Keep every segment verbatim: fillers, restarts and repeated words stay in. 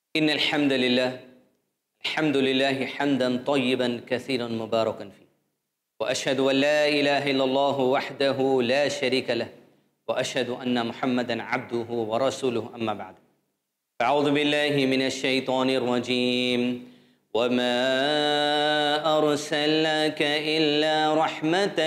إن الحمد لله الحمد لله حمدا طيبا كثيرا مباركا فيه وأشهد أن لا إله إلا الله وحده لا شريك له وأشهد أن محمدا عبده ورسوله أما بعد أعوذ بالله من الشيطان الرجيم وما أرسلناك إلا رحمة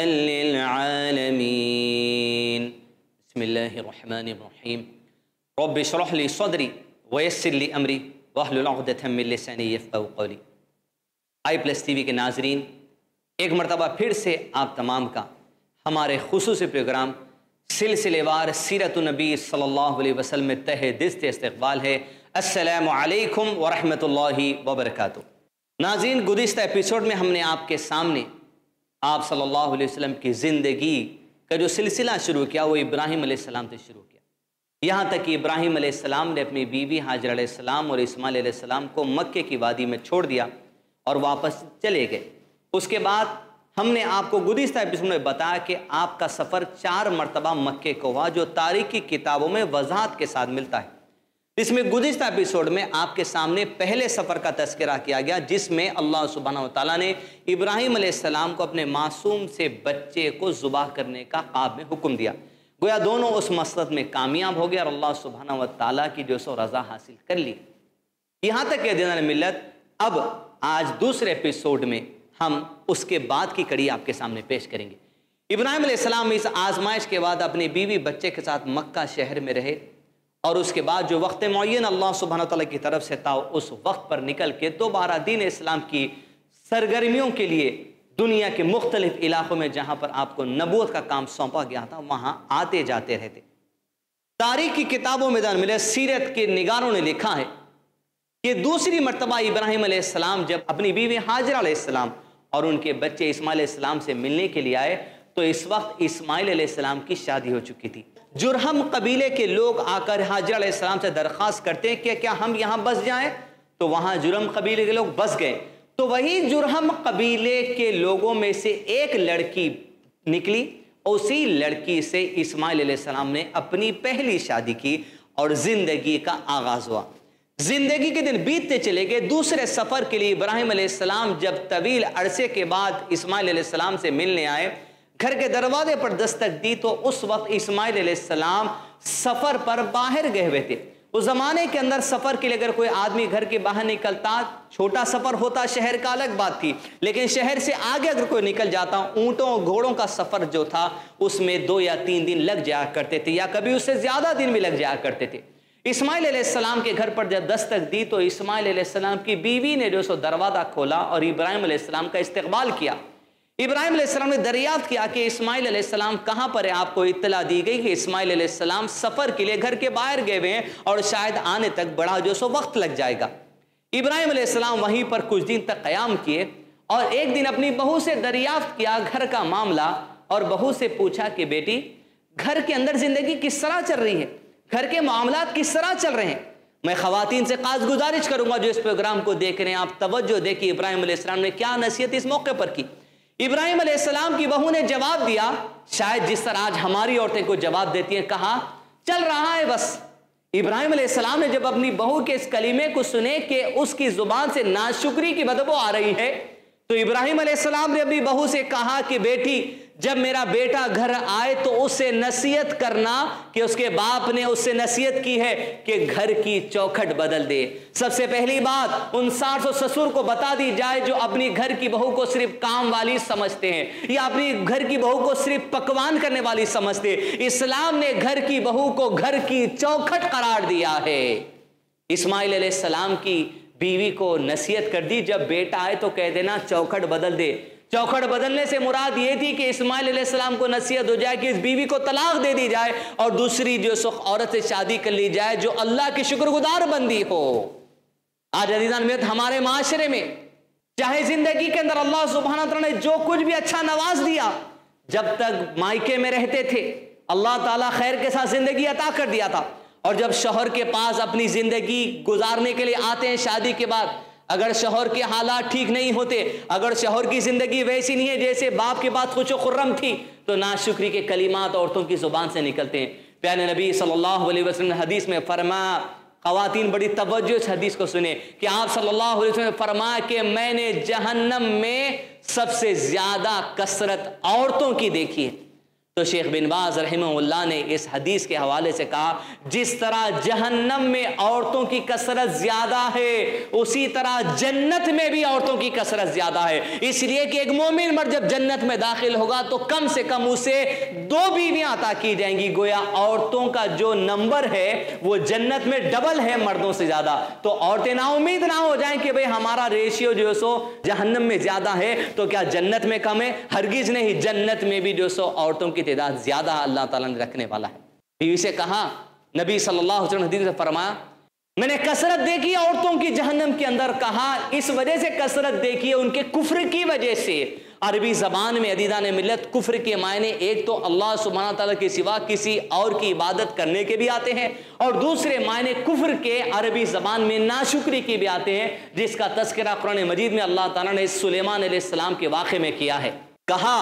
للعالمين بسم الله الرحمن الرحيم رب اشرح لي صدري ويسر لي أمري واحلل عقدة من لساني يفقهوا قولي۔ آئی پلس ٹی وی کے ناظرین، ایک مرتبہ پھر سے آپ تمام کا ہمارے خصوصی پروگرام سلسلے وار سیرت النبی صلی اللہ علیہ وسلم میں تہ دل سے استقبال ہے۔ السلام علیکم ورحمۃ اللہ وبرکاتہ۔ ناظرین، گزشتہ ایپیسوڈ میں ہم نے آپ کے سامنے آپ صلی اللہ علیہ وسلم کی زندگی کا جو سلسلہ شروع کیا وہ ابراہیم علیہ السلام سے شروع کیا، یہاں تک کہ ابراہیم علیہ السلام نے اپنی بیوی حاجر علیہ السلام اور اسماعیل علیہ السلام کو مکے کی وادی میں چھوڑ دیا اور واپس چلے گئے۔ اس کے بعد ہم نے آپ کو گزشتہ ایپیسوڈ میں بتایا کہ آپ کا سفر چار مرتبہ مکے کو ہوا، جو تاریخی کتابوں میں وضاحت کے ساتھ ملتا ہے۔ اس میں گزشتہ ایپیسوڈ میں آپ کے سامنے پہلے سفر کا تذکرہ کیا گیا، جس میں اللہ سبحانہ وتعالیٰ نے ابراہیم علیہ السلام کو اپنے معصوم سے بچے کو ذبح کرنے کا خواب میں حکم دیا۔ گویا دونوں اس مقصد میں کامیاب ہو گئے اور اللہ سبحانہ وتعالیٰ کی جو سو رضا حاصل کر لی۔ یہاں تک کہ دین ملت، اب آج دوسرے ایپیسوڈ میں ہم اس کے بعد کی کڑی آپ کے سامنے پیش کریں گے۔ ابراہیم علیہ السلام اس آزمائش کے بعد اپنی بیوی بچے کے ساتھ مکہ شہر میں رہے، اور اس کے بعد جو وقت معین اللہ سبحانہ وتعالیٰ کی طرف سے تھا اس وقت پر نکل کے دوبارہ دین اسلام کی سرگرمیوں کے لیے دنیا کے مختلف علاقوں میں جہاں پر آپ کو نبوت کا کام سونپا گیا تھا وہاں آتے جاتے رہتے۔ تاریخ کی کتابوں میں دان ملے سیرت کے نگاروں نے لکھا ہے کہ دوسری مرتبہ ابراہیم علیہ السلام جب اپنی بیوی حاجر علیہ السلام اور ان کے بچے اسماعیل علیہ السلام سے ملنے کے لیے آئے تو اس وقت اسماعیل علیہ السلام کی شادی ہو چکی تھی۔ جرہم قبیلے کے لوگ آ کر حاجر علیہ السلام سے درخواست کرتے ہیں کہ کیا ہم یہاں بس جائیں، تو وہاں جرہم قبیلے کے لوگ بس گئے۔ تو وہی جرہم قبیلے کے لوگوں میں سے ایک لڑکی نکلی، اسی لڑکی سے اسماعیل علیہ السلام نے اپنی پہلی شادی کی اور زندگی کا آغاز ہوا۔ زندگی کے دن بیتتے چلے گئے۔ دوسرے سفر کے لیے ابراہیم علیہ السلام جب طویل عرصے کے بعد اسماعیل علیہ السلام سے ملنے آئے، گھر کے دروازے پر دستک دی تو اس وقت اسماعیل علیہ السلام سفر پر باہر گئے ہوئے تھے۔ اس زمانے کے اندر سفر کے لیے اگر کوئی آدمی گھر کے باہر نکلتا، چھوٹا سفر ہوتا، شہر کا الگ بات تھی، لیکن شہر سے آگے اگر کوئی نکل جاتا، اونٹوں اور گھوڑوں کا سفر جو تھا اس میں دو یا تین دن لگ جایا کرتے تھے، یا کبھی اس سے زیادہ دن بھی لگ جایا کرتے تھے۔ اسماعیل علیہ السلام کے گھر پر جب دستک دی تو اسماعیل علیہ السلام کی بیوی نے جو سو دروازہ کھولا اور ابراہیم علیہ السلام کا استقبال کیا۔ ابراہیم علیہ السلام نے دریافت کیا کہ اسماعیل علیہ السلام کہاں پر ہے۔ آپ کو اطلاع دی گئی کہ اسماعیل علیہ السلام سفر کے لیے گھر کے باہر گئے ہوئے ہیں اور شاید آنے تک بڑا جو سو وقت لگ جائے گا۔ ابراہیم علیہ السلام وہیں پر کچھ دن تک قیام کیے اور ایک دن اپنی بہو سے دریافت کیا گھر کا معاملہ، اور بہو سے پوچھا کہ بیٹی گھر کے اندر زندگی کس طرح چل رہی ہے، گھر کے معاملات کس طرح چل رہے ہیں۔ میں خواتین سے خاص گزارش کروں گا جو اس پروگرام کو دیکھ رہے ہیں، آپ توجہ دیں کہ ابراہیم علیہ السلام نے کیا نصیحت اس موقع پر کی۔ ابراہیم علیہ السلام کی بہو نے جواب دیا، شاید جس طرح آج ہماری عورتیں کو جواب دیتی ہیں، کہا چل رہا ہے بس۔ ابراہیم علیہ السلام نے جب اپنی بہو کے اس کلمے کو سنے کہ اس کی زبان سے ناشکری کی بدبو آ رہی ہے، تو ابراہیم علیہ السلام نے اپنی بہو سے کہا کہ بیٹی جب میرا بیٹا گھر آئے تو اس سے نصیحت کرنا کہ اس کے باپ نے اس سے نصیحت کی ہے کہ گھر کی چوکھٹ بدل دے۔ سب سے پہلی بات ان ساس و سسر کو بتا دی جائے جو اپنی گھر کی بہو کو صرف کام والی سمجھتے ہیں یا اپنی گھر کی بہو کو صرف پکوان کرنے والی سمجھتے ہیں۔ اسلام نے گھر کی بہو کو گھر کی چوکھٹ قرار دیا ہے۔ اسماعیل علیہ السلام کی بیوی کو نصیحت کر دی، جب بیٹا آئے تو کہہ دینا چوکھٹ بدل دے۔ چوکھٹ بدلنے سے مراد یہ تھی کہ اسماعیل علیہ السلام کو نصیحت ہو جائے کہ اس بیوی کو طلاق دے دی جائے اور دوسری جو سخ عورت سے شادی کر لی جائے جو اللہ کی شکر گزار بندی ہو۔ آج عزیزان میرے ہمارے معاشرے میں چاہے زندگی کے اندر اللہ سبحانہ وتعالیٰ نے جو کچھ بھی اچھا نواز دیا، جب تک مائکے میں رہتے تھے اللہ تعالیٰ خیر کے ساتھ زندگی عطا کر دیا تھا، اور جب شوہر کے پاس اپنی زندگی گزارنے کے لیے آتے ہیں شادی کے بعد، اگر شوہر کے حالات ٹھیک نہیں ہوتے، اگر شوہر کی زندگی ویسی نہیں ہے جیسے باپ کے بعد خوش و خرم تھی، تو ناشکری کے کلمات عورتوں کی زبان سے نکلتے ہیں۔ پیارے نبی صلی اللہ علیہ وسلم نے حدیث میں فرمایا خواتین بڑی توجہ اس حدیث کو سنیں کہ آپ صلی اللہ علیہ وسلم نے فرمایا کہ میں نے جہنم میں سب سے زیادہ کثرت عورتوں کی دیکھی ہے۔ تو شیخ بن باز رحمہ اللہ نے اس حدیث کے حوالے سے کہا جس طرح جہنم میں عورتوں کی کثرت زیادہ ہے اسی طرح جنت میں بھی عورتوں کی کثرت زیادہ ہے، اس لیے کہ ایک مومن مرد جب جنت میں داخل ہوگا تو کم سے کم اسے دو بیویاں عطا کی جائیں گی، گویا عورتوں کا جو نمبر ہے وہ جنت میں ڈبل ہے مردوں سے زیادہ۔ تو عورتیں نا امید نہ ہو جائیں کہ بھئی ہمارا ریشیو جو سو جہنم میں زیادہ ہے تو کیا جنت میں کم ہے، ہرگز نہیں، جنت میں بھی جو سو عورتوں کی تعداد زیادہ اللہ تعالیٰ نے رکھنے والا ہے۔ بیوی سے کہا، نبی صلی اللہ علیہ وسلم حدیث سے فرمایا میں نے کثرت دیکھی عورتوں کی جہنم کے اندر، کہا اس وجہ سے کثرت دیکھی ہے ان کے کفر کی وجہ سے۔ عربی زبان میں عزیزان ملت کفر کے معنی ایک تو اللہ سبحانہ تعالیٰ کے سوا کسی اور کی عبادت کرنے کے بھی آتے ہیں، اور دوسرے معنی کفر کے عربی زبان میں ناشکری کے بھی آتے ہیں، جس کا تذکرہ قرآن مجید میں اللہ تعالیٰ نے سلیمان علیہ السلام کے واقعے میں کیا ہے۔ کہا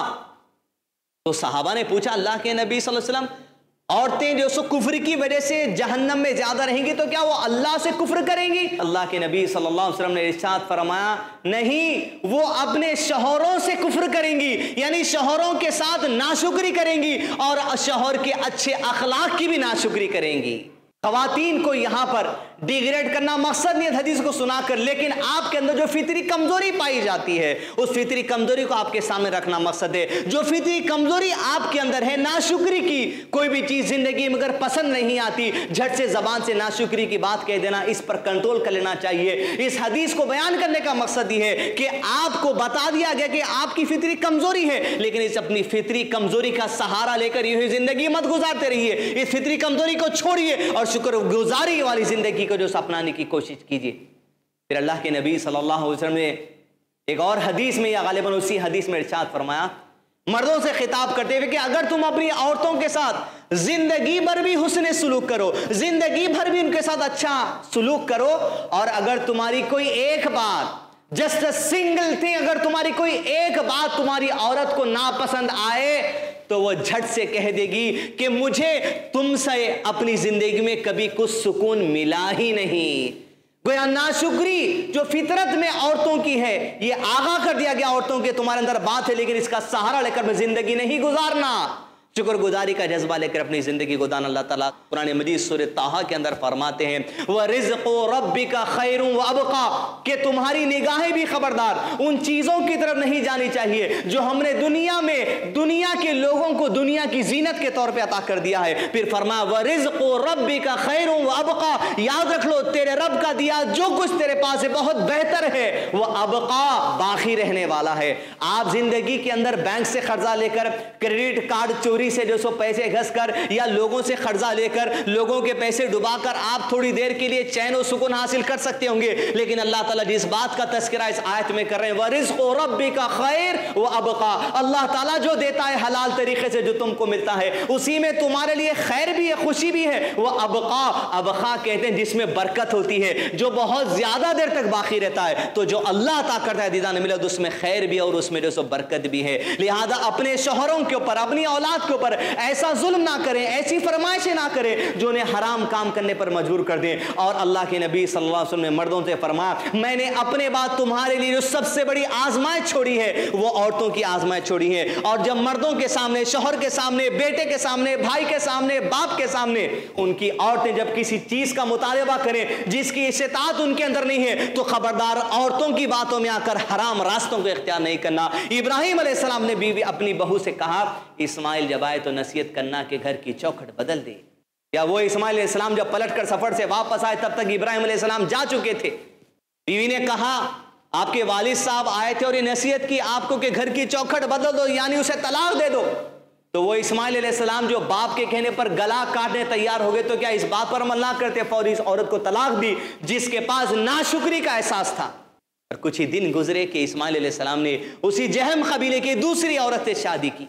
تو صحابہ نے پوچھا اللہ کے نبی صلی اللہ علیہ وسلم عورتیں جو سو کفر کی وجہ سے جہنم میں زیادہ رہیں گی تو کیا وہ اللہ سے کفر کریں گی؟ اللہ کے نبی صلی اللہ علیہ وسلم نے ارشاد فرمایا نہیں، وہ اپنے شوہروں سے کفر کریں گی، یعنی شوہروں کے ساتھ ناشکری کریں گی اور شوہر کے اچھے اخلاق کی بھی ناشکری کریں گی۔ خواتین کو یہاں پر ڈیگریڈ کرنا مقصد نہیں ہے حدیث کو سنا کر، لیکن آپ کے اندر جو فطری کمزوری پائی جاتی ہے اس فطری کمزوری کو آپ کے سامنے رکھنا مقصد ہے۔ جو فطری کمزوری آپ کے اندر ہے ناشکری کی، کوئی بھی چیز زندگی میں اگر پسند نہیں آتی جھٹ سے زبان سے ناشکری کی بات کہہ دینا، اس پر کنٹرول کر لینا چاہیے۔ اس حدیث کو بیان کرنے کا مقصد یہ ہے کہ آپ کو بتا دیا گیا کہ آپ کی فطری کمزوری ہے، لیکن اس اپنی فطری کمزوری کا سہارا لے کر یہ زندگی مت گزارتے رہیے، اس فطری کمزوری کو چھوڑیے اور شکر گزاری والی زندگی کو جو اپنانے کی کوشش کیجیے۔ پھر اللہ کے نبی صلی اللہ علیہ وسلم نے ایک اور حدیث میں یا غالباً اسی حدیث میں ارشاد فرمایا مردوں سے خطاب کرتے ہوئے کہ اگر تم اپنی عورتوں کے ساتھ زندگی بھر بھی حسن سلوک کرو، زندگی بھر بھی ان کے ساتھ اچھا سلوک کرو، اور اگر تمہاری کوئی ایک بات جسٹ سنگل تھنگ اگر تمہاری کوئی ایک بات تمہاری عورت کو ناپسند آئے تو وہ جھٹ سے کہہ دے گی کہ مجھے تم سے اپنی زندگی میں کبھی کچھ سکون ملا ہی نہیں۔ گویا ناشکری جو فطرت میں عورتوں کی ہے یہ آگاہ کر دیا گیا عورتوں کے تمہارے اندر بات ہے، لیکن اس کا سہارا لے کر میں زندگی نہیں گزارنا، شکر گزاری کا جذبہ لے کر اپنی زندگی گزارنا۔ اللہ تعالیٰ قرآن مجید سورہ طٰہٰ کے اندر فرماتے ہیں وَرِزْقُ رَبِّكَ خَيْرٌ وَأَبْقَىٰ، کہ تمہاری نگاہیں بھی خبردار ان چیزوں کی طرف نہیں جانی چاہیے جو ہم نے دنیا میں دنیا کے لوگوں کو دنیا کی زینت کے طور پہ عطا کر دیا ہے۔ پھر فرمایا وَرِزْقُ رَبِّكَ خَيْرٌ وَأَبْقَىٰ، یاد رکھ لو تیرے رب کا دیا جو کچھ تیرے پاس ہے بہت بہتر ہے، وہ ابقا باقی رہنے والا ہے۔ آپ زندگی کے اندر بینک سے قرضہ لے کر، کریڈٹ کارڈ چوری سے جو سو پیسے گھس کر یا لوگوں سے قرضہ لے کر لوگوں کے پیسے ڈبا کر آپ تھوڑی دیر کے لیے چین و سکون حاصل کر سکتے ہوں گے، لیکن اللہ تعالیٰ جس بات کا تذکرہ اس آیت میں کر رہے ہیں وَرِزْقُ رَبِّكَ خَيْرٌ وَأَبْقَىٰ، اللہ تعالیٰ جو دیتا ہے حلال طریقے سے جو تم کو ملتا ہے اسی میں تمہارے لیے خیر بھی ہے، خوشی بھی ہے۔ وہ ابقا ابقا کہتے ہیں جس میں برکت ہوتی ہے، جو بہت زیادہ دیر تک باقی رہتا ہے، تو جو اللہ عطا کرتا ہے دیدان ملت اس میں خیر بھی اور اس میں جو سو برکت بھی ہے۔ لہذا اپنے شوہروں کے اوپر اپنی اولاد کے اوپر ایسا ظلم نہ کریں، ایسی فرمائشیں نہ کریں جو انہیں حرام کام کرنے پر مجبور کر دیں۔ اور اللہ کے نبی صلی اللہ علیہ وسلم نے مردوں سے فرمایا میں نے اپنے بعد تمہارے لیے جو سب سے بڑی آزمائش چھوڑی ہے وہ عورتوں کی آزمائش چھوڑی ہے، اور جب مردوں کے سامنے، شوہر کے سامنے، بیٹے کے سامنے، بھائی کے سامنے، باپ کے سامنے ان کی عورتیں جب کسی چیز کا مطالبہ کریں جس کی استطاعت ان کے اندر نہیں ہے تو خبردار عورتوں کی باتوں میں آ کر حرام راستوں کو اختیار نہیں کرنا۔ ابراہیم علیہ السلام نے بیوی اپنی بہو سے کہا اسماعیل جب آئے تو نصیحت کرنا کہ گھر کی چوکھٹ بدل دے، یا وہ اسماعیل علیہ السلام جب پلٹ کر سفر سے واپس آئے تب تک ابراہیم علیہ السلام جا چکے تھے۔ بیوی نے کہا آپ کے والد صاحب آئے تھے اور یہ نصیحت کی آپ کو کہ گھر کی چوکھٹ بدل دو یعنی اسے طلاق دے دو، تو وہ اسماعیل علیہ السلام جو باپ کے کہنے پر گلا کاٹنے تیار ہو گئے تو کیا اس بات پر عمل نہ کرتے، فوری اس عورت کو طلاق دی جس کے پاس ناشکری کا احساس تھا۔ اور کچھ ہی دن گزرے کہ اسماعیل علیہ السلام نے اسی جہم قبیلے کی دوسری عورت سے شادی کی۔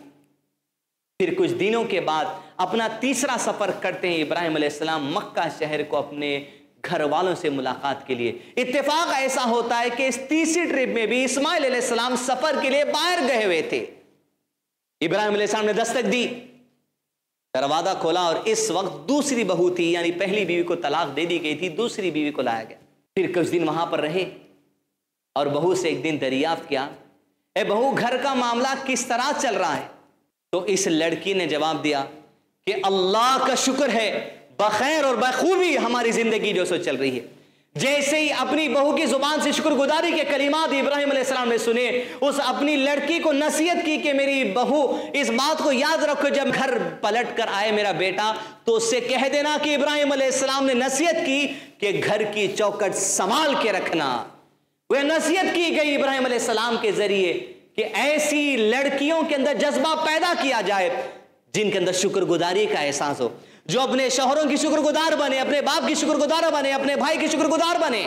پھر کچھ دنوں کے بعد اپنا تیسرا سفر کرتے ہیں ابراہیم علیہ السلام مکہ شہر کو اپنے گھر والوں سے ملاقات کے لیے۔ اتفاق ایسا ہوتا ہے کہ اس تیسری ٹرپ میں بھی اسماعیل علیہ السلام سفر کے لیے باہر گئے ہوئے تھے۔ ابراہیم علیہ السلام نے دستک دی، دروازہ کھولا اور اس وقت دوسری بہو تھی، یعنی پہلی بیوی کو طلاق دے دی گئی تھی، دوسری بیوی کو لایا گیا۔ پھر کچھ دن وہاں پر رہے اور بہو سے ایک دن دریافت کیا، اے بہو گھر کا معاملہ کس طرح چل رہا ہے؟ تو اس لڑکی نے جواب دیا کہ اللہ کا شکر ہے بخیر اور بخوبی ہماری زندگی جو سو چل رہی ہے۔ جیسے ہی اپنی بہو کی زبان سے شکر گزاری کے کلمات ابراہیم علیہ السلام نے سنے، اس اپنی لڑکی کو نصیحت کی کہ میری بہو اس بات کو یاد رکھو، جب گھر پلٹ کر آئے میرا بیٹا تو اس سے کہہ دینا کہ ابراہیم علیہ السلام نے نصیحت کی کہ گھر کی چوکٹ سنبھال کے رکھنا۔ وہ نصیحت کی گئی ابراہیم علیہ السلام کے ذریعے کہ ایسی لڑکیوں کے اندر جذبہ پیدا کیا جائے جن کے اندر شکر گزاری کا احساس ہو، جو اپنے شوہروں کی شکر گزار بنے، اپنے باپ کی شکر گزار بنے، اپنے بھائی کی شکر گزار بنے،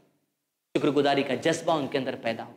شکر گزاری کا جذبہ ان کے اندر پیدا ہو۔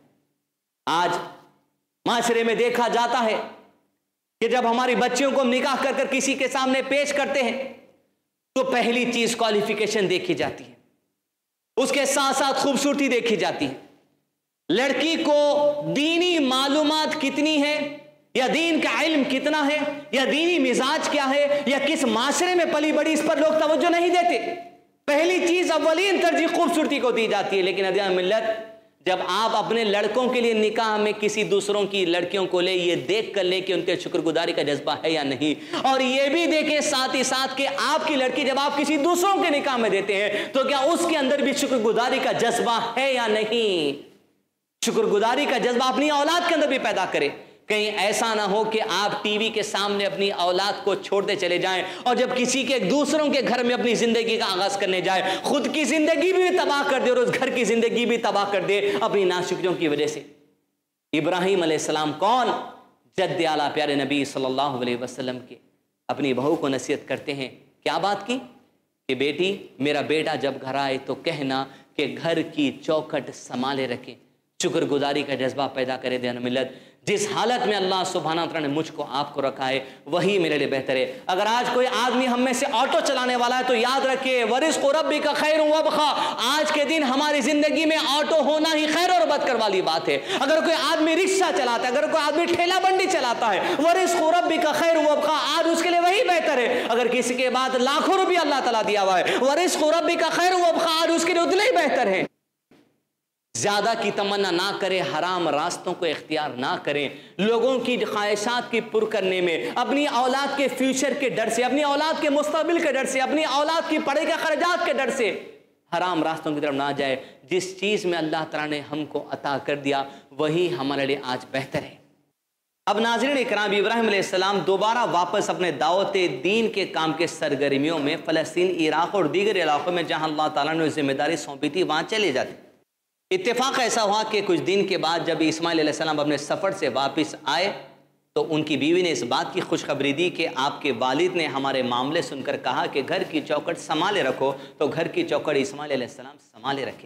آج معاشرے میں دیکھا جاتا ہے کہ جب ہماری بچیوں کو ہم نکاح کر کر کسی کے سامنے پیش کرتے ہیں تو پہلی چیز کوالیفیکیشن دیکھی جاتی ہے، اس کے ساتھ ساتھ خوبصورتی دیکھی جاتی ہے، لڑکی کو دینی معلومات کتنی ہے، یا دین کا علم کتنا ہے، یا دینی مزاج کیا ہے، یا کس معاشرے میں پلی بڑی، اس پر لوگ توجہ نہیں دیتے۔ پہلی چیز اولین ترجیح خوبصورتی کو دی جاتی ہے۔ لیکن عزیزان ملت، جب آپ اپنے لڑکوں کے لیے نکاح میں کسی دوسروں کی لڑکیوں کو لے، یہ دیکھ کر لے کہ ان کے شکر گزاری کا جذبہ ہے یا نہیں، اور یہ بھی دیکھیں ساتھ ہی ساتھ کہ آپ کی لڑکی جب آپ کسی دوسروں کے نکاح میں دیتے ہیں تو کیا اس کے اندر بھی شکر گزاری کا جذبہ ہے یا نہیں۔ شکر گزاری کا جذبہ اپنی اولاد کے اندر بھی پیدا کرے۔ کہیں ایسا نہ ہو کہ آپ ٹی وی کے سامنے اپنی اولاد کو چھوڑتے چلے جائیں اور جب کسی کے دوسروں کے گھر میں اپنی زندگی کا آغاز کرنے جائے خود کی زندگی بھی تباہ کر دے اور اس گھر کی زندگی بھی تباہ کر دے اپنی ناشکریوں کی وجہ سے۔ ابراہیم علیہ السلام کون؟ جد اعلیٰ پیارے نبی صلی اللہ علیہ وسلم کے اپنی بہو کو نصیحت کرتے ہیں۔ کیا بات کی؟ کہ بیٹی میرا بیٹا جب گھر آئے تو کہنا کہ گھر کی چوکھٹ سنبھالے رکھیں، شکر گزاری کا جذبہ پیدا کرے دین ملت۔ جس حالت میں اللہ سبحانہ وتعالیٰ نے مجھ کو آپ کو رکھا ہے وہی میرے لیے بہتر ہے۔ اگر آج کوئی آدمی ہم میں سے آٹو چلانے والا ہے تو یاد رکھے ورزق ربک خیر وابقا، آج کے دن ہماری زندگی میں آٹو ہونا ہی خیر اور برکت والی بات ہے۔ اگر کوئی آدمی رکشہ چلاتا ہے، اگر کوئی آدمی ٹھیلا بنڈی چلاتا ہے، ورزق ربک خیر وابقا، آج اس کے لیے وہی بہتر ہے۔ اگر کسی کے بعد لاکھوں روپیہ اللہ تعالیٰ دیا ہوا ہے، ورزق ربک خیر وابقا، آج اس کے لیے اتنا ہی بہتر ہے۔ زیادہ کی تمنا نہ کریں، حرام راستوں کو اختیار نہ کریں، لوگوں کی خواہشات کی پر کرنے میں، اپنی اولاد کے فیوچر کے ڈر سے، اپنی اولاد کے مستقبل کے ڈر سے، اپنی اولاد کی پڑھائی کے خرچات کے ڈر سے حرام راستوں کی طرف نہ جائے۔ جس چیز میں اللہ تعالیٰ نے ہم کو عطا کر دیا وہی ہمارے لیے آج بہتر ہے۔ اب ناظرین اکرام، ابراہیم علیہ السلام دوبارہ واپس اپنے دعوت دین کے کام کے سرگرمیوں میں فلسطین، عراق اور دیگر علاقوں میں جہاں اللہ تعالیٰ نے ذمہ داری سونپی تھی وہاں چلے جاتے۔ اتفاق ایسا ہوا کہ کچھ دن کے بعد جب اسماعیل علیہ السلام اپنے سفر سے واپس آئے تو ان کی بیوی نے اس بات کی خوشخبری دی کہ آپ کے والد نے ہمارے معاملے سن کر کہا کہ گھر کی چوکٹ سنبھالے رکھو، تو گھر کی چوکٹ اسماعیل علیہ السلام سنبھالے رکھے۔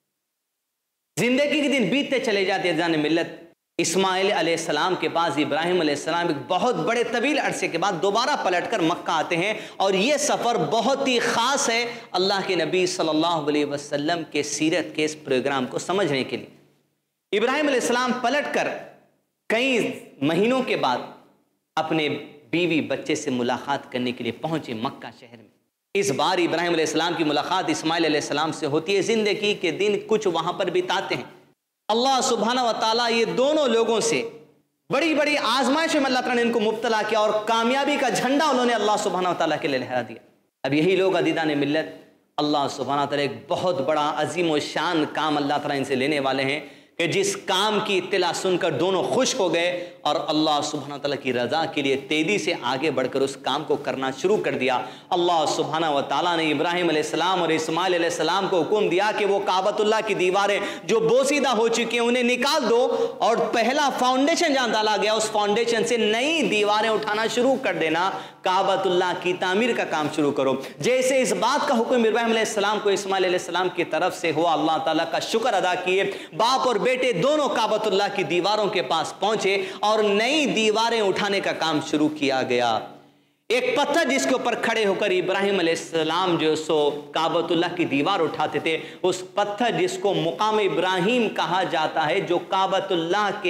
زندگی کے دن بیتتے چلے جاتے جان ملت۔ اسماعیل علیہ السلام کے پاس ابراہیم علیہ السلام ایک بہت بڑے طویل عرصے کے بعد دوبارہ پلٹ کر مکہ آتے ہیں، اور یہ سفر بہت ہی خاص ہے اللہ کے نبی صلی اللہ علیہ وسلم کے سیرت کے اس پروگرام کو سمجھنے کے لیے۔ ابراہیم علیہ السلام پلٹ کر کئی مہینوں کے بعد اپنے بیوی بچے سے ملاقات کرنے کے لیے پہنچے مکہ شہر میں۔ اس بار ابراہیم علیہ السلام کی ملاقات اسماعیل علیہ السلام سے ہوتی ہے۔ زندگی کے دن کچھ وہاں پر بتاتے ہیں۔ اللہ سبحانہ و تعالیٰ یہ دونوں لوگوں سے بڑی بڑی آزمائشوں میں اللہ تعالیٰ نے ان کو مبتلا کیا اور کامیابی کا جھنڈا انہوں نے اللہ سبحانہ و تعالیٰ کے لیے لہرا دیا۔ اب یہی لوگ عزیزان ملت، اللہ سبحانہ و تعالیٰ ایک بہت بڑا عظیم و شان کام اللہ تعالیٰ ان سے لینے والے ہیں کہ جس کام کی اطلاع سن کر دونوں خوش ہو گئے اور اللہ سبحانہ وتعالیٰ کی رضا کے لیے تیزی سے آگے بڑھ کر اس کام کو کرنا شروع کر دیا۔ اللہ سبحانہ وتعالیٰ نے ابراہیم علیہ السلام اور اسماعیل علیہ السلام کو حکم دیا کہ وہ کعبۃ اللہ کی دیواریں جو بوسیدہ ہو چکی ہیں انہیں نکال دو، اور پہلا فاؤنڈیشن جہاں ڈالا گیا اس فاؤنڈیشن سے نئی دیواریں اٹھانا شروع کر دینا، کعبۃ اللہ کی تعمیر کا کام شروع کرو۔ جیسے اس بات کا حکم ابراہیم علیہ السلام کو اسماعیل علیہ السلام کی طرف سے ہوا، اللہ تعالیٰ کا شکر ادا کیے، باپ اور بیٹے دونوں کعبۃ اللہ کی دیواروں کے پاس پہنچے اور نئی دیواریں اٹھانے کا کام شروع کیا گیا۔ ایک پتھر جس کے اوپر کھڑے ہو کر ابراہیم علیہ السلام جو سو کعبۃ اللہ کی دیوار اٹھاتے تھے، اس پتھر جس کو مقام ابراہیم کہا جاتا ہے، جو کعبۃ اللہ کے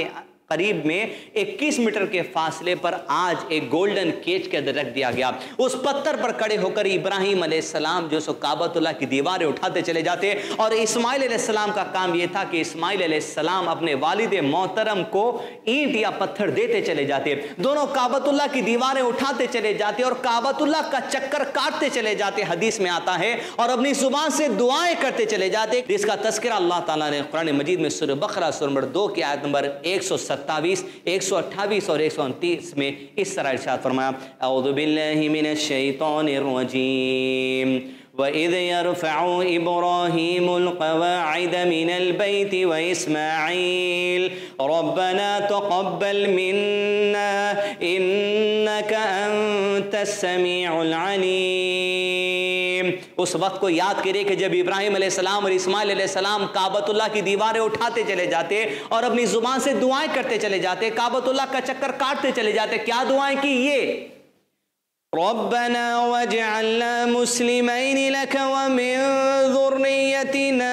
قریب میں اکیس میٹر کے فاصلے پر آج ایک گولڈن کیج کے اندر رکھ دیا گیا. اس پتھر پر کھڑے ہو کر ابراہیم علیہ السلام جو سو کعبۃ اللہ کی دیواریں اٹھاتے چلے جاتے, اور اسماعیل علیہ السلام کا کام یہ تھا کہ اسماعیل علیہ السلام اپنے والد محترم کو اینٹ یا پتھر دیتے چلے جاتے. دونوں کعبۃ اللہ کی دیواریں اٹھاتے چلے جاتے اور کعبۃ اللہ کا چکر کاٹتے چلے جاتے, حدیث میں آتا ہے, اور اپنی زبان سے دعائیں کرتے چلے جاتے, جس کا تذکرہ اللہ تعالیٰ نے قرآن مجید میں سورہ بقرہ سورہ نمبر دو کی آیت نمبر ایک سو ستاویس, ایک سو اٹھائیس اور ایک سو انتیس میں اس طرح ارشاد فرمایا, اعوذ باللہ من الشیطان الرجیم وَإِذْ يَرْفَعُ إِبْرَاهِيمُ الْقَوَاعِدَ مِنَ الْبَيْتِ وَإِسْمَاعِيلُ رَبَّنَا تَقَبَّلْ مِنَّا إِنَّكَ أَنْتَ السَّمِيعُ الْعَلِيمُ. اس وقت کو یاد کرے کہ جب ابراہیم علیہ السلام اور اسماعیل علیہ السلام کعبۃ اللہ کی دیواریں اٹھاتے چلے جاتے اور اپنی زبان سے دعائیں کرتے چلے جاتے, کعبۃ اللہ کا چکر کاٹتے چلے جاتے. کیا دعائیں کی؟ یہ ربنا واجعلنا مسلمین لك ومن ذریتنا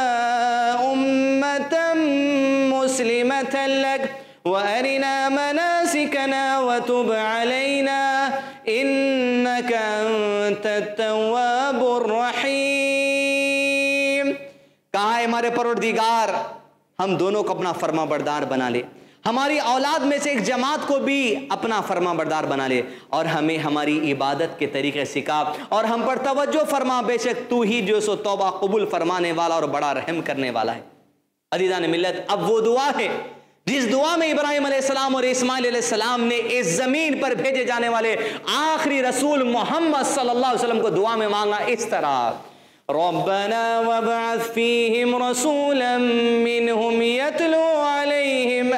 امة مسلمة لك وارنا مناسکنا وتب علینا انك انت التواب الرحیم. کہا ہے ہمارے پروردگار ہم دونوں کو اپنا فرما بردار بنا لے, ہماری اولاد میں سے ایک جماعت کو بھی اپنا فرما بردار بنا لے, اور ہمیں ہماری عبادت کے طریقے سکھا, اور ہم پر توجہ فرما, بے شک تو ہی جو سو توبہ قبول فرمانے والا اور بڑا رحم کرنے والا ہے. عزیزان ملت, اب وہ دعا ہے جس دعا میں ابراہیم علیہ السلام اور اسماعیل علیہ السلام نے اس زمین پر بھیجے جانے والے آخری رسول محمد صلی اللہ علیہ وسلم کو دعا میں مانگا اس طرح, ربنا وابعث فيهم رسولا منهم يتلو عليهم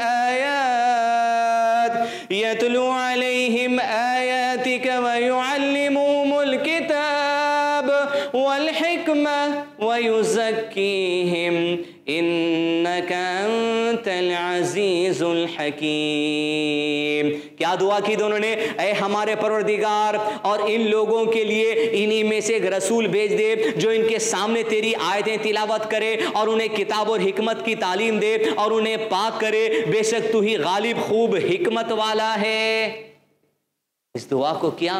آيات يتلو عليهم آياتك ويعلمهم الكتاب والحكمة ويزكيهم إنك أنت العزيز الحكيم. کیا دعا کی دونوں نے؟ اے ہمارے پروردگار, اور ان لوگوں کے لیے انہی میں سے ایک رسول بھیج دے جو ان کے سامنے تیری آیتیں تلاوت کرے اور انہیں کتاب اور حکمت کی تعلیم دے اور انہیں پاک کرے, بے شک تو ہی غالب خوب حکمت والا ہے. اس دعا کو کیا,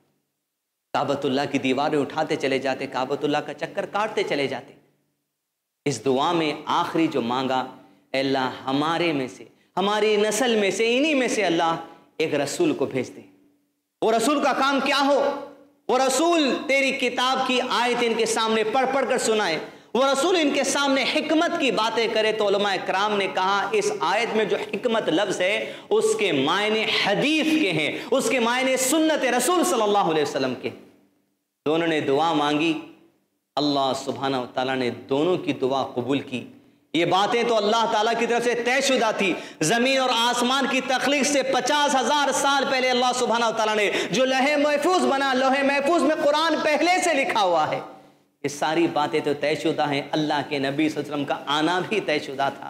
کعبۃ اللہ کی دیواریں اٹھاتے چلے جاتے, کعبۃ اللہ کا چکر کاٹتے چلے جاتے. اس دعا میں آخری جو مانگا, اے اللہ ہمارے میں سے, ہماری نسل میں سے, انہی میں سے اللہ ایک رسول کو بھیج دے. وہ رسول کا کام کیا ہو؟ وہ رسول تیری کتاب کی آیت ان کے سامنے پڑھ پڑھ کر سنائے, وہ رسول ان کے سامنے حکمت کی باتیں کرے. تو علماء کرام نے کہا اس آیت میں جو حکمت لفظ ہے اس کے معنی حدیث کے ہیں, اس کے معنی سنت رسول صلی اللہ علیہ وسلم کے. دونوں نے دعا مانگی, اللہ سبحانہ و تعالیٰ نے دونوں کی دعا قبول کی. یہ باتیں تو اللہ تعالیٰ کی طرف سے طے شدہ تھی. زمین اور آسمان کی تخلیق سے پچاس ہزار سال پہلے اللہ سبحانہ و تعالیٰ نے جو لوح محفوظ بنا, لوح محفوظ میں قرآن پہلے سے لکھا ہوا ہے, یہ ساری باتیں تو طے شدہ ہیں. اللہ کے نبی صلی اللہ علیہ وسلم کا آنا بھی طے شدہ تھا.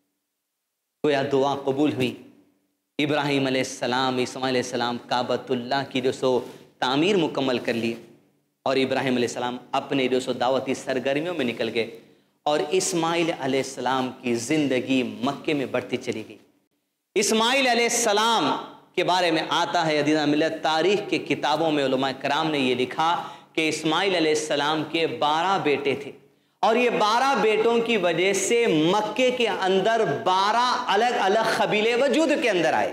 گویا دعا قبول ہوئی. ابراہیم علیہ السلام, اسماعیل علیہ السلام کعبۃ اللہ کی جو سو تعمیر مکمل کر لی, اور ابراہیم علیہ السلام اپنے جو سو دعوتی سرگرمیوں میں نکل گئے, اور اسماعیل علیہ السلام کی زندگی مکے میں بڑھتی چلی گئی. اسماعیل علیہ السلام کے بارے میں آتا ہے عزیزان ملت, تاریخ کے کتابوں میں علماء کرام نے یہ لکھا کہ اسماعیل علیہ السلام کے بارہ بیٹے تھے, اور یہ بارہ بیٹوں کی وجہ سے مکے کے اندر بارہ الگ الگ قبیلے وجود کے اندر آئے.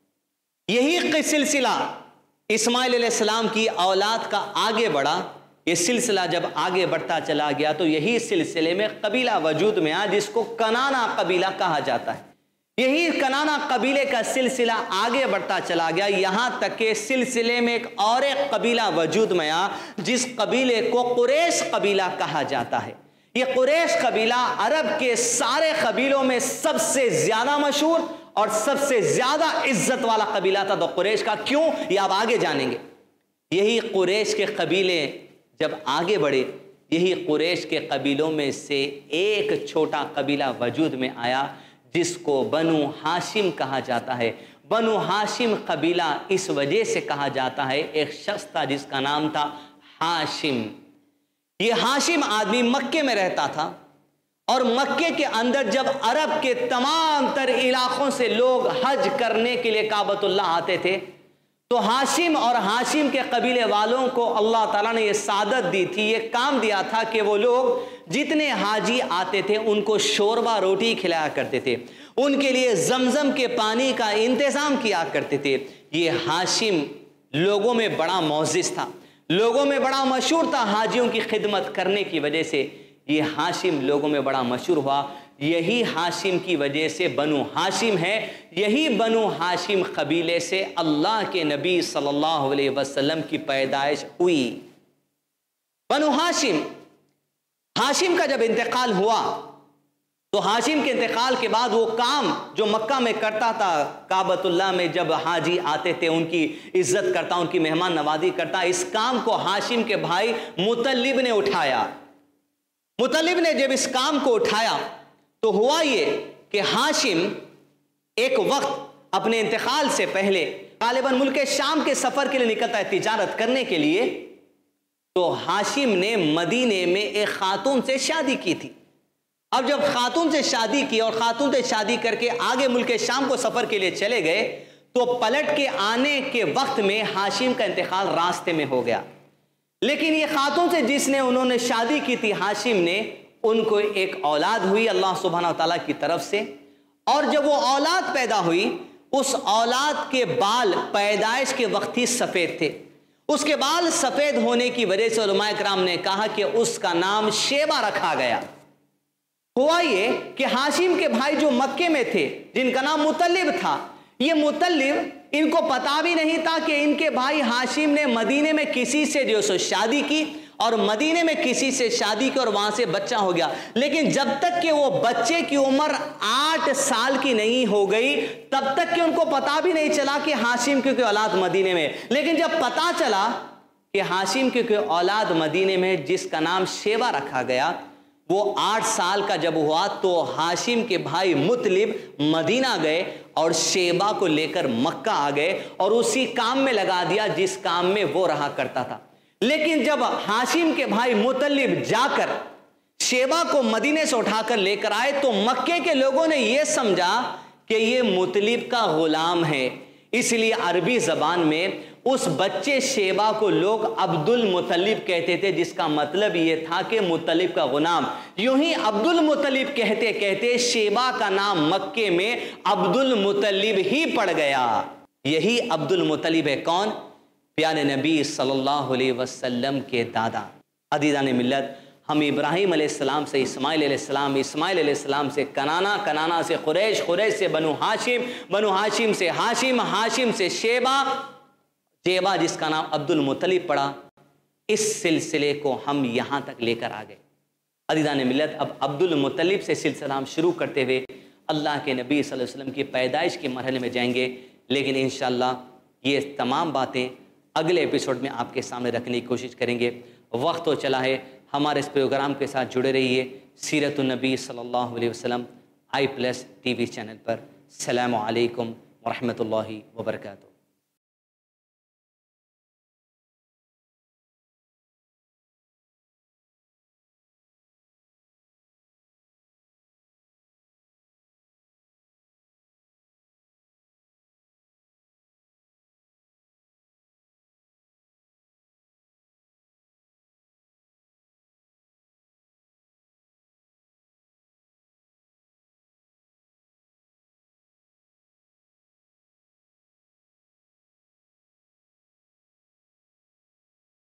یہی سلسلہ اسماعیل علیہ السلام کی اولاد کا آگے بڑھا. یہ سلسلہ جب آگے بڑھتا چلا گیا تو یہی سلسلے میں قبیلہ وجود میں آیا جس کو کنانا قبیلہ کہا جاتا ہے. یہی کنانا قبیلے کا سلسلہ آگے بڑھتا چلا گیا, یہاں تک کہ سلسلے میں ایک اور ایک قبیلہ وجود میں آیا جس قبیلے کو قریش قبیلہ کہا جاتا ہے. یہ قریش قبیلہ عرب کے سارے قبیلوں میں سب سے زیادہ مشہور اور سب سے زیادہ عزت والا قبیلہ تھا. تو قریش کا کیوں, یہ آپ آگے جانیں گے. یہی قریش کے قبیلے جب آگے بڑھے, یہی قریش کے قبیلوں میں سے ایک چھوٹا قبیلہ وجود میں آیا جس کو بنو ہاشم کہا جاتا ہے. بنو ہاشم قبیلہ اس وجہ سے کہا جاتا ہے, ایک شخص تھا جس کا نام تھا ہاشم. یہ ہاشم آدمی مکے میں رہتا تھا اور مکے کے اندر جب عرب کے تمام تر علاقوں سے لوگ حج کرنے کے لیے کعبۃ اللہ آتے تھے تو ہاشم اور ہاشم کے قبیلے والوں کو اللہ تعالیٰ نے یہ سعادت دی تھی، یہ کام دیا تھا کہ وہ لوگ جتنے حاجی آتے تھے ان کو شوربہ روٹی کھلایا کرتے تھے، ان کے لیے زمزم کے پانی کا انتظام کیا کرتے تھے۔ یہ ہاشم لوگوں میں بڑا معزز تھا، لوگوں میں بڑا مشہور تھا، حاجیوں کی خدمت کرنے کی وجہ سے یہ ہاشم لوگوں میں بڑا مشہور ہوا۔ یہی ہاشم کی وجہ سے بنو ہاشم ہے، یہی بنو ہاشم قبیلے سے اللہ کے نبی صلی اللہ علیہ وسلم کی پیدائش ہوئی۔ بنو ہاشم، ہاشم کا جب انتقال ہوا تو ہاشم کے انتقال کے بعد وہ کام جو مکہ میں کرتا تھا، کعبۃ اللہ میں جب حاجی آتے تھے ان کی عزت کرتا، ان کی مہمان نوازی کرتا، اس کام کو ہاشم کے بھائی مطلب نے اٹھایا۔ مطلب نے جب اس کام کو اٹھایا تو ہوا یہ کہ ہاشم ایک وقت اپنے انتقال سے پہلے غالباً ملک شام کے سفر کے لیے نکلتا ہے تجارت کرنے کے لیے، تو ہاشم نے مدینے میں ایک خاتون سے شادی کی تھی۔ اب جب خاتون سے شادی کی اور خاتون سے شادی کر کے آگے ملک شام کو سفر کے لیے چلے گئے تو پلٹ کے آنے کے وقت میں ہاشم کا انتقال راستے میں ہو گیا۔ لیکن یہ خاتون سے جس نے انہوں نے شادی کی تھی ہاشم نے، ان کو ایک اولاد ہوئی اللہ سبحانہ و تعالیٰ کی طرف سے، اور جب وہ اولاد پیدا ہوئی اس اولاد کے بال پیدائش کے وقت ہی سفید تھے۔ اس کے بال سفید ہونے کی وجہ سے علماء کرام نے کہا کہ اس کا نام شیبہ رکھا گیا۔ ہوا یہ کہ ہاشم کے بھائی جو مکے میں تھے جن کا نام مطلب تھا، یہ مطلب ان کو پتا بھی نہیں تھا کہ ان کے بھائی ہاشم نے مدینے میں کسی سے جو سو شادی کی اور مدینے میں کسی سے شادی کی اور وہاں سے بچہ ہو گیا، لیکن جب تک کہ وہ بچے کی عمر آٹھ سال کی نہیں ہو گئی تب تک کہ ان کو پتا بھی نہیں چلا کہ ہاشم کی کوئی اولاد مدینے میں، لیکن جب پتا چلا کہ ہاشم کی کوئی اولاد مدینے میں جس کا نام شیبہ رکھا گیا، وہ آٹھ سال کا جب ہوا تو ہاشم کے بھائی مطلب مدینہ گئے اور شیبہ کو لے کر مکہ آ گئے اور اسی کام میں لگا دیا جس کام میں وہ رہا کرتا تھا۔ لیکن جب ہاشم کے بھائی مطلب جا کر شیبہ کو مدینے سے اٹھا کر لے کر آئے تو مکے کے لوگوں نے یہ سمجھا کہ یہ مطلب کا غلام ہے، اس لیے عربی زبان میں اس بچے شیبہ کو لوگ عبد المطلب کہتے تھے، جس کا مطلب یہ تھا کہ مطلب کا غلام۔ یوں ہی عبد المطلب کہتے کہتے شیبہ کا نام مکے میں عبد المطلب ہی پڑ گیا۔ یہی عبد المطلب ہے کون؟ پیارے نبی صلی اللہ علیہ وسلم کے دادا۔ عزیزان ملت، ہم ابراہیم علیہ السلام سے اسماعیل علیہ السلام، اسماعیل علیہ السلام سے کنانا، کنانا سے قریش، قریش سے بنو ہاشم، بنو ہاشم سے ہاشم، ہاشم سے شیبہ، شیبہ جس کا نام عبد المطلب پڑا۔ اس سلسلے کو ہم یہاں تک لے کر آ گئے۔ عزیزان ملت، اب عبد المطلب سے سلسلہ ہم شروع کرتے ہوئے اللہ کے نبی صلی اللہ علیہ وسلم کی پیدائش کے مرحلے میں جائیں گے، لیکن انشاءاللہ یہ تمام باتیں اگلے ایپیسوڈ میں آپ کے سامنے رکھنے کی کوشش کریں گے۔ وقت تو چلا ہے، ہمارے اس پروگرام کے ساتھ جڑے رہیے سیرت النبی صلی اللہ علیہ وسلم I plus T V channel پر۔ السلام علیکم ورحمۃ اللہ وبرکاتہ۔